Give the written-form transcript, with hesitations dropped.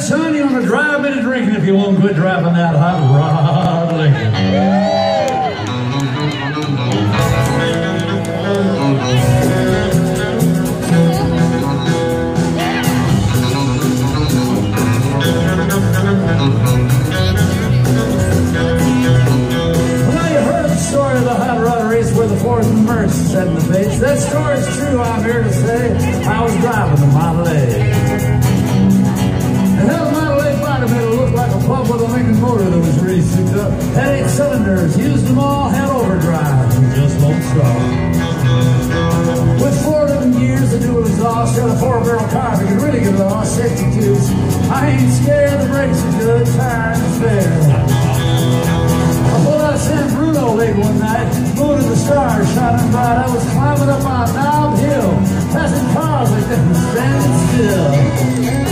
son, you want to drive me to drinking if you won't quit driving that hot rod Lincoln. Well, you heard the story of the hot rod race where the fourth and Merce set in the face. That story's true, I'm here to say. I was driving the Model A. And that Model A fighter made it look like a pub with a Lincoln motor that was really souped up. Had 8 cylinders, used them all, had overdrive, and just won't stop. With 4 different gears, the dual exhaust, had a 4-barrel car that could really get lost, safety tubes. I ain't scared, the brakes are good, time is fair. I pulled out of San Bruno late one night, moon and the stars shining bright. I was climbing up on Knob Hill, passing cars like they were standing still.